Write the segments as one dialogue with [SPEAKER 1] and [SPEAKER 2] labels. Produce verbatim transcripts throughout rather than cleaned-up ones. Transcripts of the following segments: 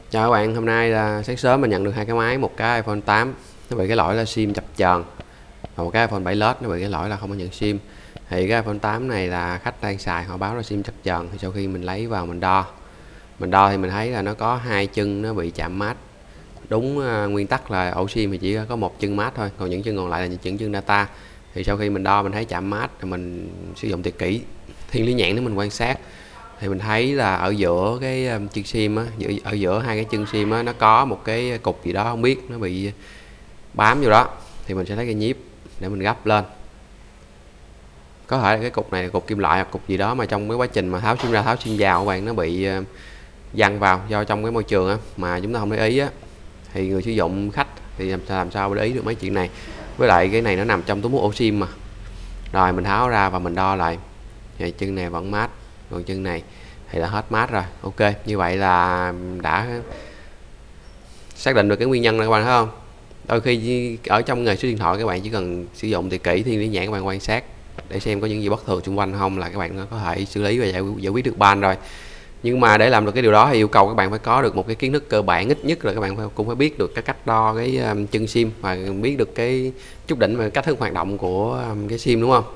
[SPEAKER 1] Chào các bạn, hôm nay là sáng sớm mình nhận được hai cái máy, một cái iPhone tám nó bị cái lỗi là sim chập chờn, và một cái iPhone bảy Plus nó bị cái lỗi là không có nhận sim. Thì cái iPhone tám này là khách đang xài, họ báo là sim chập chờn. Thì sau khi mình lấy vào mình đo, mình đo thì mình thấy là nó có hai chân nó bị chạm mát. Đúng uh, nguyên tắc là ổ sim thì chỉ có một chân mát thôi, còn những chân còn lại là những chân data. Thì sau khi mình đo mình thấy chạm mát, thì mình sử dụng tuyệt kỹ thiên lý nhãn để mình quan sát, thì mình thấy là ở giữa cái um, chân sim á, giữa, ở giữa hai cái chân sim á, nó có một cái cục gì đó không biết nó bị bám vô đó. Thì mình sẽ lấy cái nhíp để mình gấp lên. Có thể là cái cục này là cục kim loại hoặc cục gì đó mà trong cái quá trình mà tháo sim ra tháo sim vào các bạn, nó bị uh, văng vào do trong cái môi trường á, mà chúng ta không để ý á, thì người sử dụng khách thì làm, làm sao để ý được mấy chuyện này. Với lại cái này nó nằm trong túi mút ổ sim mà. Rồi mình tháo ra và mình đo lại, thì chân này vẫn mát, còn chân này thì đã hết mát rồi. Ok, như vậy là đã xác định được cái nguyên nhân rồi các bạn thấy không. Đôi khi ở trong nghề số điện thoại các bạn chỉ cần sử dụng thì kỹ thiên lý nhãn, các bạn quan sát để xem có những gì bất thường xung quanh không, là các bạn có thể xử lý và giải, giải quyết được ban rồi. Nhưng mà để làm được cái điều đó thì yêu cầu các bạn phải có được một cái kiến thức cơ bản, ít nhất là các bạn phải, cũng phải biết được cái cách đo cái um, chân sim, và biết được cái chút đỉnh về cách thức hoạt động của um, cái sim, đúng không.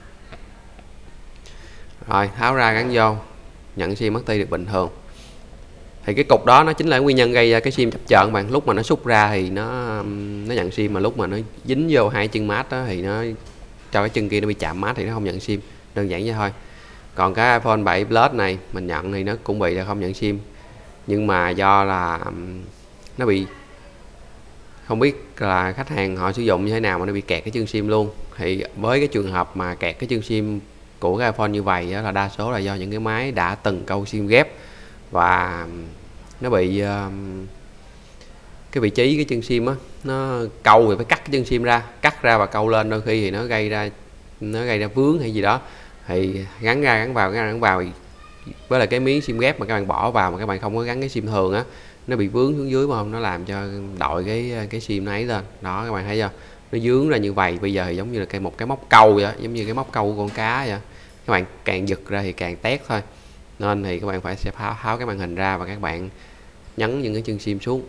[SPEAKER 1] Rồi tháo ra gắn vô, nhận sim mất ti được bình thường. Thì cái cục đó nó chính là nguyên nhân gây ra cái sim chập chờn bạn. Lúc mà nó xúc ra thì nó nó nhận sim, mà lúc mà nó dính vô hai chân mát đó thì nó cho cái chân kia nó bị chạm mát thì nó không nhận sim, đơn giản vậy thôi. Còn cái iPhone bảy Plus này mình nhận thì nó cũng bị là không nhận sim, nhưng mà do là nó bị không biết là khách hàng họ sử dụng như thế nào mà nó bị kẹt cái chân sim luôn. Thì với cái trường hợp mà kẹt cái chân sim của cái iPhone như vậy đó, là đa số là do những cái máy đã từng câu sim ghép và nó bị uh, cái vị trí cái chân sim á nó câu thì phải cắt cái chân sim ra, cắt ra và câu lên, đôi khi thì nó gây ra nó gây ra vướng hay gì đó, thì gắn ra gắn vào gắn ra gắn vào với lại cái miếng sim ghép mà các bạn bỏ vào mà các bạn không có gắn cái sim thường á, nó bị vướng xuống dưới mà không, nó làm cho đội cái cái sim nó ấy lên đó, các bạn thấy chưa, nó dướng ra như vậy. Bây giờ thì giống như là cái một cái móc câu vậy, giống như cái móc câu của con cá vậy, các bạn càng giật ra thì càng tét thôi. Nên thì các bạn phải sẽ tháo, tháo cái màn hình ra và các bạn nhấn những cái chân sim xuống.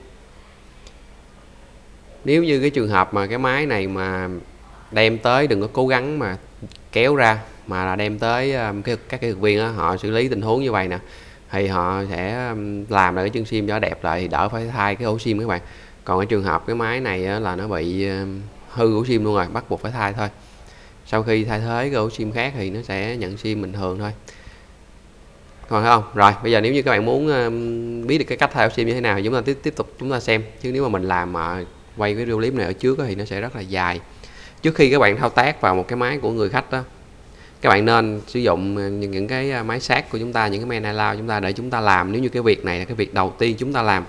[SPEAKER 1] Nếu như cái trường hợp mà cái máy này mà đem tới, đừng có cố gắng mà kéo ra, mà là đem tới cái, các kỹ thuật viên đó, họ xử lý tình huống như vậy nè, thì họ sẽ làm lại cái chân sim cho đẹp lại, thì đỡ phải thay cái ổ sim các bạn. Còn cái trường hợp cái máy này là nó bị hư ổ sim luôn rồi, bắt buộc phải thay thôi. Sau khi thay thế cái ổ sim khác thì nó sẽ nhận sim bình thường thôi. Còn không? Rồi, bây giờ nếu như các bạn muốn uh, biết được cái cách thay ổ sim như thế nào thì chúng ta tiếp tiếp tục chúng ta xem. Chứ nếu mà mình làm mà quay cái video clip này ở trước đó, thì nó sẽ rất là dài. Trước khi các bạn thao tác vào một cái máy của người khách đó, các bạn nên sử dụng những, những cái máy sát của chúng ta, những cái main allow chúng ta để chúng ta làm. Nếu như cái việc này là cái việc đầu tiên chúng ta làm,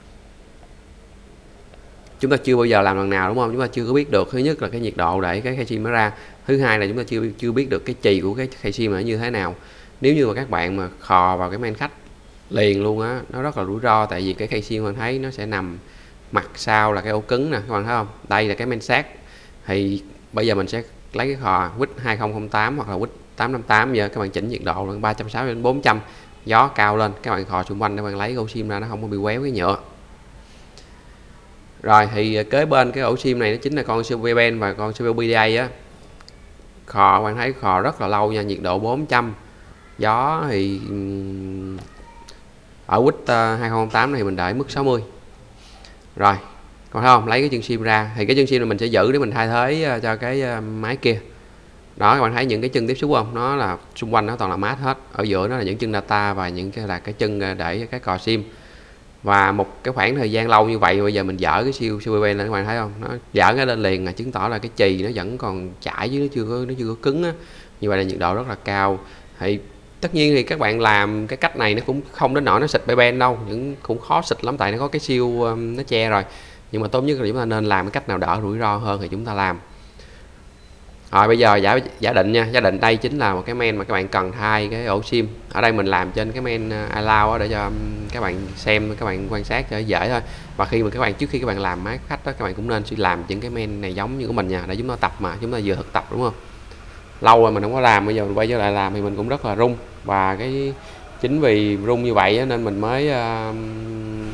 [SPEAKER 1] chúng ta chưa bao giờ làm lần nào, đúng không? Chúng ta chưa có biết được, thứ nhất là cái nhiệt độ để cái khay sim nó ra, thứ hai là chúng ta chưa chưa biết được cái chì của cái khay sim là như thế nào. Nếu như mà các bạn mà khò vào cái main khách liền luôn á, nó rất là rủi ro, tại vì cái khay sim mình thấy nó sẽ nằm mặt sau là cái ổ cứng nè, các bạn thấy không? Đây là cái main sát. Thì bây giờ mình sẽ lấy cái khò quýt hai không không tám hoặc là quýt tám năm tám, giờ các bạn chỉnh nhiệt độ lên ba trăm sáu mươi đến bốn trăm, gió cao lên, các bạn khò xung quanh để bạn lấy ổ sim ra, nó không có bị quéo cái nhựa. Rồi thì kế bên cái ổ sim này nó chính là con xê pê pen và con xê pê u pê đê a á. Khò bạn thấy khò rất là lâu nha, nhiệt độ bốn trăm, gió thì ở quýt hai không không tám này mình đợi mức sáu mươi. Rồi còn thấy không, lấy cái chân sim ra thì cái chân sim này mình sẽ giữ để mình thay thế cho cái máy kia đó. Các bạn thấy những cái chân tiếp xúc không, nó là xung quanh nó toàn là mát hết, ở giữa nó là những chân data và những cái là cái chân để cái cò sim. Và một cái khoảng thời gian lâu như vậy, bây giờ mình dỡ cái siêu xê pê pen lên, các bạn thấy không, nó dỡ cái lên liền là chứng tỏ là cái chì nó vẫn còn chảy chứ nó chưa có nó chưa có cứng á. Như vậy là nhiệt độ rất là cao. Thì tất nhiên thì các bạn làm cái cách này nó cũng không đến nỗi nó xịt pen đâu, những cũng khó xịt lắm, tại nó có cái siêu nó che rồi. Nhưng mà tốt nhất là chúng ta nên làm cái cách nào đỡ rủi ro hơn thì chúng ta làm. Rồi bây giờ giả giả định nha, giả định đây chính là một cái main mà các bạn cần thay cái ổ sim. Ở đây mình làm trên cái main allow để cho các bạn xem, các bạn quan sát cho dễ thôi. Và khi mà các bạn trước khi các bạn làm máy khách đó, các bạn cũng nên suy làm những cái main này giống như của mình nha, để chúng ta tập, mà chúng ta vừa thực tập, đúng không? Lâu rồi mình không có làm, bây giờ mình quay trở lại làm thì mình cũng rất là rung. Và cái chính vì rung như vậy nên mình mới uh,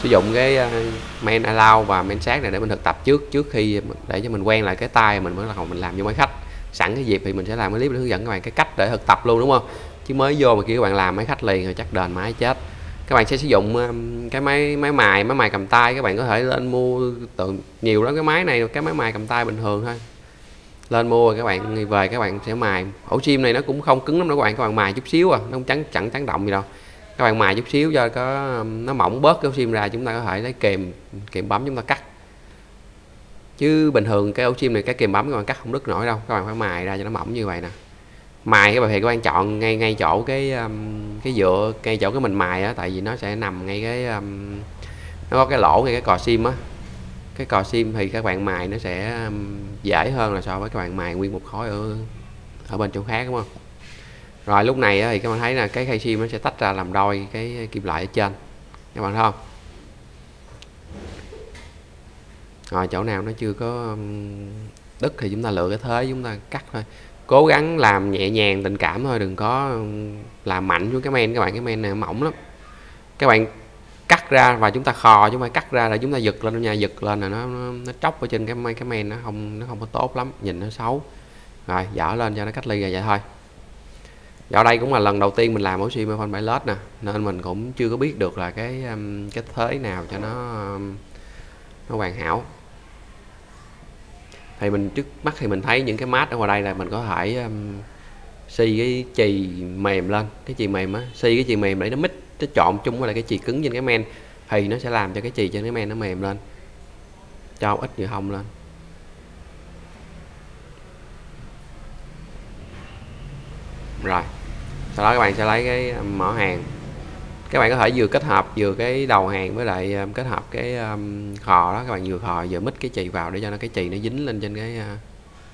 [SPEAKER 1] sử dụng cái main allow và main start này để mình thực tập trước trước khi để cho mình quen lại cái tay mình mới là mình làm cho máy khách. Sẵn cái dịp thì mình sẽ làm cái clip để hướng dẫn các bạn cái cách để thực tập luôn, đúng không? Chứ mới vô mà kia các bạn làm máy khách liền rồi chắc đền máy chết. Các bạn sẽ sử dụng cái máy máy mài máy mài cầm tay. Các bạn có thể lên mua từ nhiều lắm, cái máy này cái máy mài cầm tay bình thường thôi, lên mua rồi các bạn về các bạn sẽ mài. Ổ sim này nó cũng không cứng lắm đâu các bạn, các bạn mài chút xíu à, nó không chắn chẳng chắn động gì đâu. Các bạn mài chút xíu cho có nó mỏng bớt cái ổ sim ra, chúng ta có thể lấy kềm kềm bấm chúng ta cắt. Chứ bình thường cái ổ sim này cái kềm bấm các bạn cắt không đứt nổi đâu, các bạn phải mài ra cho nó mỏng như vậy nè. Mài các bạn thì các bạn chọn ngay ngay chỗ cái cái dựa ngay chỗ cái mình mài á, tại vì nó sẽ nằm ngay cái nó có cái lỗ ngay cái cò sim á. Cái cò sim thì các bạn mài nó sẽ dễ hơn là so với các bạn mài nguyên một khối ở ở bên chỗ khác, đúng không? Rồi lúc này thì các bạn thấy là cái khay sim nó sẽ tách ra làm đôi cái kim loại ở trên, các bạn thấy không? Rồi chỗ nào nó chưa có đứt thì chúng ta lựa cái thế chúng ta cắt thôi. Cố gắng làm nhẹ nhàng tình cảm thôi, đừng có làm mạnh xuống cái men các bạn, cái men này mỏng lắm. Các bạn cắt ra và chúng ta khò, chúng ta cắt ra là chúng ta giật lên nha, giật lên là nó nó, nó tróc ở trên cái cái men, nó không nó không có tốt lắm, nhìn nó xấu. Rồi dở lên cho nó cách ly ra vậy thôi. Ở đây cũng là lần đầu tiên mình làm ổ sim iPhone bảy led nè, nên mình cũng chưa có biết được là cái cái thế nào cho nó nó hoàn hảo. Thì mình trước mắt thì mình thấy những cái mát ở ngoài đây là mình có thể um, xi cái chì mềm lên, cái chì mềm á, xi cái chì mềm để nó mix, nó trộn chung với lại cái chì cứng trên cái men thì nó sẽ làm cho cái chì trên cái men nó mềm lên, cho ít nhựa hông lên. Rồi sau đó các bạn sẽ lấy cái mỏ hàng, các bạn có thể vừa kết hợp vừa cái đầu hàng với lại um, kết hợp cái um, khò đó, các bạn vừa khò vừa mix cái chì vào để cho nó cái chì nó dính lên trên cái uh,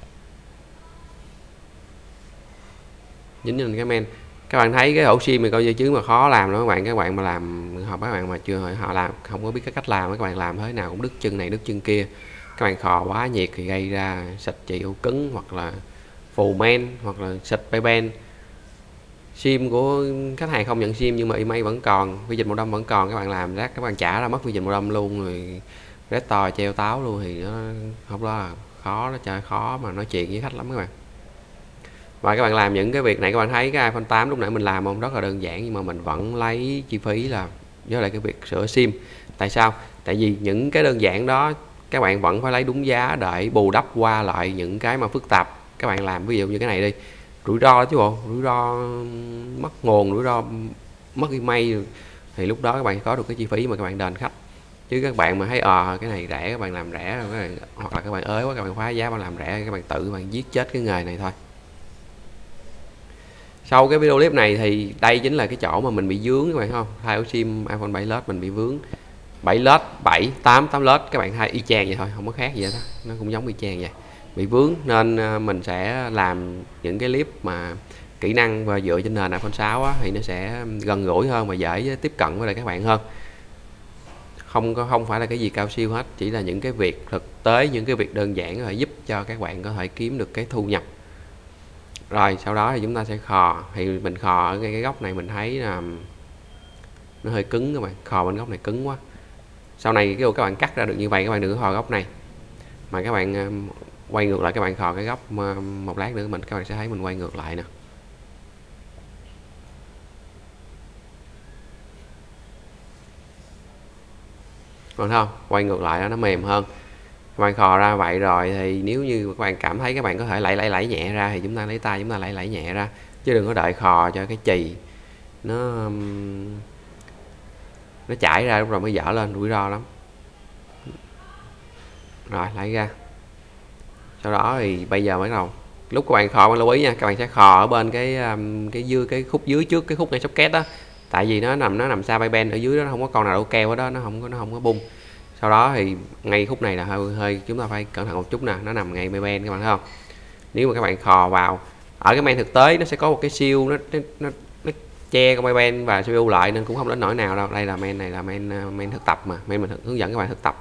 [SPEAKER 1] dính lên cái men. Các bạn thấy cái ổ sim này coi như chứ mà khó làm đó các bạn, các bạn mà làm học các bạn mà chưa họ làm không có biết cái cách làm, các bạn làm thế nào cũng đứt chân này đứt chân kia. Các bạn khò quá nhiệt thì gây ra xịt chì ổ cứng hoặc là phù men hoặc là xịt bay ben. Sim của khách hàng không nhận sim nhưng mà email vẫn còn, vi dịch màu đâm vẫn còn, các bạn làm rác các bạn trả ra mất vi dịch màu đâm luôn rồi, rét to treo táo luôn thì nó không, đó là khó, nó chơi khó mà nói chuyện với khách lắm các bạn. Và các bạn làm những cái việc này các bạn thấy cái iPhone tám lúc nãy mình làm không rất là đơn giản, nhưng mà mình vẫn lấy chi phí là với lại cái việc sửa sim. Tại sao? Tại vì những cái đơn giản đó các bạn vẫn phải lấy đúng giá để bù đắp qua lại những cái mà phức tạp các bạn làm. Ví dụ như cái này đi, rủi ro chứ bộ, rủi ro mất nguồn, rủi ro mất email thì lúc đó các bạn có được cái chi phí mà các bạn đền khách. Chứ các bạn mà thấy ờ à, cái này rẻ các bạn làm rẻ rồi các bạn, hoặc là các bạn ới quá các bạn phá giá bạn làm rẻ, các bạn tự các bạn giết chết cái nghề này thôi. Sau cái video clip này thì đây chính là cái chỗ mà mình bị vướng các bạn không? Thay ổ sim iPhone bảy led mình bị vướng. bảy led, bảy, tám, tám led các bạn thay y chang vậy thôi, không có khác gì hết đó. Nó cũng giống y chang vậy. Bị vướng nên mình sẽ làm những cái clip mà kỹ năng và dựa trên nền iPhone sáu á, thì nó sẽ gần gũi hơn và dễ tiếp cận với lại các bạn hơn. Không có không phải là cái gì cao siêu hết, chỉ là những cái việc thực tế, những cái việc đơn giản có thể giúp cho các bạn có thể kiếm được cái thu nhập. Rồi sau đó thì chúng ta sẽ khò, thì mình khò ở ngay cái góc này mình thấy là nó hơi cứng các bạn, khò bên góc này cứng quá. Sau này cái các bạn cắt ra được như vậy các bạn đừng có khò góc này, mà các bạn quay ngược lại, các bạn khò cái góc một lát nữa mình các bạn sẽ thấy mình quay ngược lại nè. Còn không, quay ngược lại đó, nó mềm hơn. Các bạn khò ra vậy rồi thì nếu như các bạn cảm thấy các bạn có thể lẩy lẩy lẩy nhẹ ra thì chúng ta lấy tay chúng ta lẩy lẩy nhẹ ra, chứ đừng có đợi khò cho cái chì nó nó chảy ra lúc rồi mới dở lên, rủi ro lắm. Rồi lấy ra, sau đó thì bây giờ bắt đầu lúc các bạn khò, bạn lưu ý nha, các bạn sẽ khò ở bên cái cái dưới cái khúc dưới trước cái khúc ngay socket đó, tại vì nó nằm nó nằm xa bay ben ở dưới đó, nó không có con nào đâu keo ở đó, nó không có nó không có bung. Sau đó thì ngay khúc này là hơi hơi chúng ta phải cẩn thận một chút nè, nó nằm ngay bay ben các bạn thấy không? Nếu mà các bạn khò vào ở cái men thực tế nó sẽ có một cái siêu nó nó, nó, nó che con bay ben và xê pê u lại nên cũng không đến nỗi nào đâu. Đây là men này là men men thực tập mà, men mình hướng dẫn các bạn thực tập.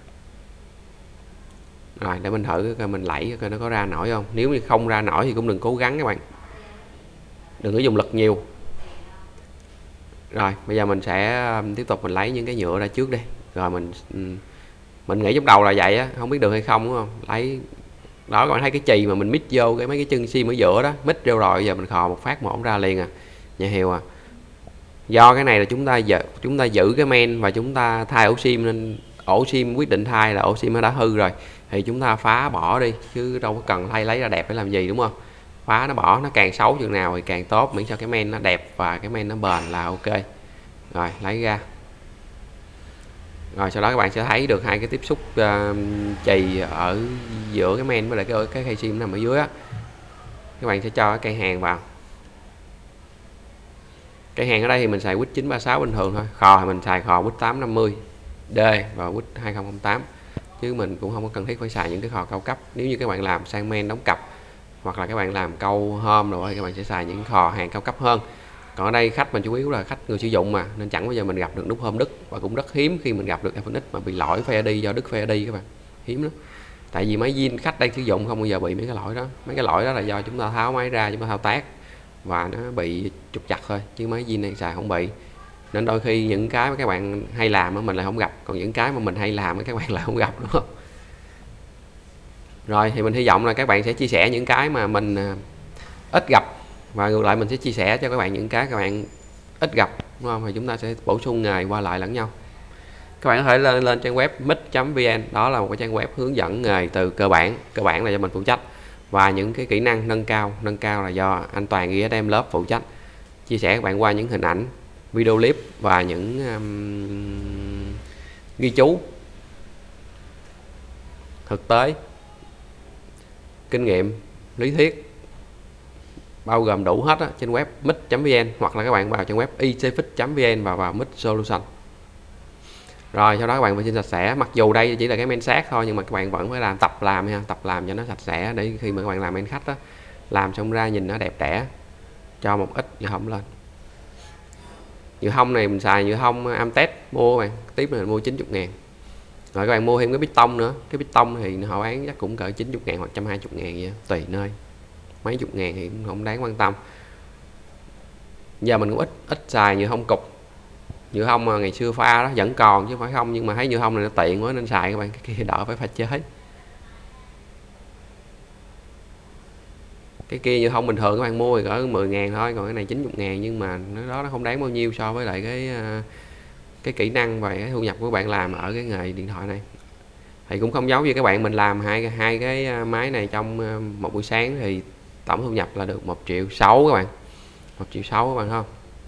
[SPEAKER 1] Rồi để mình thử coi mình lẩy coi nó có ra nổi không. Nếu như không ra nổi thì cũng đừng cố gắng các bạn, đừng có dùng lực nhiều. Rồi bây giờ mình sẽ tiếp tục mình lấy những cái nhựa ra trước đi, rồi mình mình nghĩ trong đầu là vậy á, không biết được hay không đúng không. Lấy đó, các bạn thấy cái chì mà mình mix vô cái mấy cái chân sim ở giữa đó, mix vô rồi giờ mình khò một phát một ra liền à, nhà hiệu à. Do cái này là chúng ta giờ chúng ta giữ cái men và chúng ta thay ổ sim, nên ổ sim quyết định thay là ổ sim nó đã hư rồi thì chúng ta phá bỏ đi, chứ đâu có cần thay lấy ra đẹp để làm gì đúng không. Phá nó bỏ, nó càng xấu chừng nào thì càng tốt, miễn sao cái men nó đẹp và cái men nó bền là ok. Rồi lấy ra, rồi sau đó các bạn sẽ thấy được hai cái tiếp xúc uh, chì ở giữa cái men với lại cái cái khay sim nằm ở dưới á. Các bạn sẽ cho cái cây hàng vào. Cây hàng ở đây thì mình xài quýt chín ba sáu bình thường thôi, khò thì mình xài khò quýt tám năm mươi D và quýt hai không không tám, chứ mình cũng không có cần thiết phải xài những cái khò cao cấp. Nếu như các bạn làm sang men đóng cặp hoặc là các bạn làm câu hôm rồi thì các bạn sẽ xài những khò hàng cao cấp hơn. Còn ở đây khách mình chủ yếu là khách người sử dụng mà, nên chẳng bao giờ mình gặp được nút hôm đứt, và cũng rất hiếm khi mình gặp được iPhone X mà bị lỗi phe đi do đứt phe đi các bạn, hiếm lắm. Tại vì máy zin khách đang sử dụng không bao giờ bị mấy cái lỗi đó. Mấy cái lỗi đó là do chúng ta tháo máy ra, chúng ta thao tác và nó bị trục chặt thôi, chứ máy zin đang xài không bị. Nên đôi khi những cái mà các bạn hay làm á mình lại không gặp, còn những cái mà mình hay làm á các bạn lại không gặp, đúng không? Rồi thì mình hy vọng là các bạn sẽ chia sẻ những cái mà mình ít gặp, và ngược lại mình sẽ chia sẻ cho các bạn những cái các bạn ít gặp, đúng không? Thì chúng ta sẽ bổ sung nghề qua lại lẫn nhau. Các bạn có thể lên lên trang web mic chấm vn, đó là một cái trang web hướng dẫn nghề từ cơ bản, cơ bản là do mình phụ trách, và những cái kỹ năng nâng cao, nâng cao là do anh Toàn ghi em lớp phụ trách. Chia sẻ các bạn qua những hình ảnh, video clip và những um, ghi chú thực tế, kinh nghiệm, lý thuyết, bao gồm đủ hết á, trên web mic chấm vn, hoặc là các bạn vào trang web icfix chấm vn và vào mic solution. Rồi sau đó các bạn vệ sinh sạch sẽ, mặc dù đây chỉ là cái men sát thôi nhưng mà các bạn vẫn phải làm, tập làm ha, tập làm cho nó sạch sẽ để khi mà các bạn làm men khách á, làm xong ra nhìn nó đẹp đẽ. Cho một ít nhựa hông lên. Nhựa hông này mình xài nhựa hông Amtech mua các bạn, tiếp này mình mua chín mươi ngàn. Rồi các bạn mua thêm cái piston nữa, cái piston thì họ bán chắc cũng cỡ chín mươi ngàn hoặc một trăm hai mươi ngàn vậy, tùy nơi. Mấy chục ngàn thì cũng không đáng quan tâm. Giờ mình cũng ít ít xài nhựa hông cục. Nhựa hông mà ngày xưa pha đó vẫn còn chứ phải không, nhưng mà thấy nhựa hông này nó tiện quá nên xài các bạn, cái kia đỡ phải pha chế. Cái kia nhựa hông bình thường các bạn mua thì cỡ mười ngàn thôi, còn cái này chín mươi ngàn, nhưng mà nó đó nó không đáng bao nhiêu so với lại cái cái kỹ năng và cái thu nhập của bạn làm ở cái nghề điện thoại này. Thì cũng không giấu như các bạn, mình làm hai hai cái máy này trong một buổi sáng thì tổng thu nhập là được một triệu sáu các bạn, một triệu sáu các bạn không.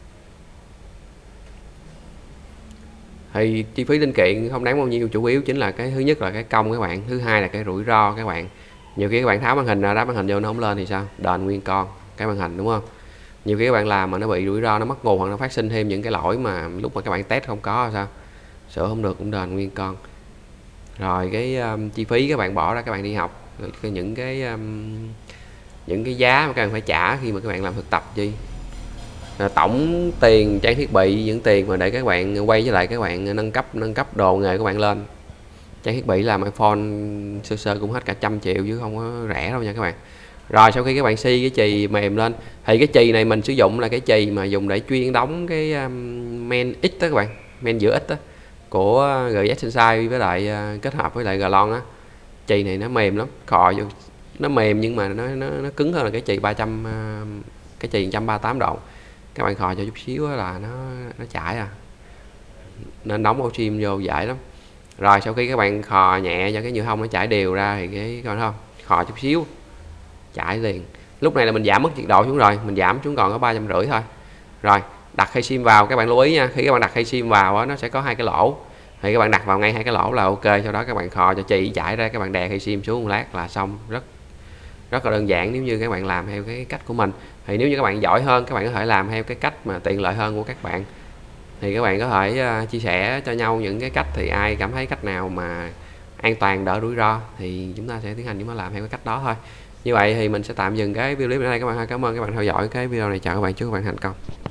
[SPEAKER 1] Thì chi phí linh kiện không đáng bao nhiêu, chủ yếu chính là cái thứ nhất là cái công các bạn, thứ hai là cái rủi ro các bạn. Nhiều khi các bạn tháo màn hình ra, đá màn hình vô nó không lên thì sao, đền nguyên con cái màn hình, đúng không? Nhiều khi các bạn làm mà nó bị rủi ro, nó mất nguồn hoặc nó phát sinh thêm những cái lỗi mà lúc mà các bạn test không có sao, sửa không được cũng đền nguyên con. Rồi cái um, chi phí các bạn bỏ ra các bạn đi học, rồi những cái um, những cái giá mà các bạn phải trả khi mà các bạn làm thực tập chi, rồi tổng tiền trang thiết bị, những tiền mà để các bạn quay với lại các bạn nâng cấp nâng cấp đồ nghề các bạn lên. Trang thiết bị làm iPhone sơ sơ cũng hết cả trăm triệu chứ không có rẻ đâu nha các bạn. Rồi sau khi các bạn xi cái chì mềm lên thì cái chì này mình sử dụng là cái chì mà dùng để chuyên đóng cái um, men X đó các bạn, men giữa X đó của giê ét Sensei với lại uh, kết hợp với lại Glon á. Chì này nó mềm lắm, khò vô nó mềm nhưng mà nó nó, nó cứng hơn là cái chì ba trăm uh, cái chì một trăm ba mươi tám độ. Các bạn khò cho chút xíu là nó nó chảy à, nên đóng ô sim vô dễ lắm. Rồi sau khi các bạn khò nhẹ cho cái nhựa hông nó chảy đều ra thì cái coi không, khò chút xíu chảy liền. Lúc này là mình giảm mất nhiệt độ xuống rồi, mình giảm xuống còn có ba trăm rưỡi thôi. Rồi đặt khay sim vào, các bạn lưu ý nha, khi các bạn đặt khay sim vào á, nó sẽ có hai cái lỗ, thì các bạn đặt vào ngay hai cái lỗ là ok. Sau đó các bạn khò cho chì chảy ra, các bạn đè khay sim xuống một lát là xong. Rất rất là đơn giản nếu như các bạn làm theo cái cách của mình. Thì nếu như các bạn giỏi hơn, các bạn có thể làm theo cái cách mà tiện lợi hơn của các bạn, thì các bạn có thể uh, chia sẻ cho nhau những cái cách, thì ai cảm thấy cách nào mà an toàn đỡ rủi ro thì chúng ta sẽ tiến hành chúng ta làm theo cái cách đó thôi. Như vậy thì mình sẽ tạm dừng cái video clip ở đây các bạn. Cảm ơn các bạn theo dõi cái video này, chào các bạn, chúc các bạn thành công.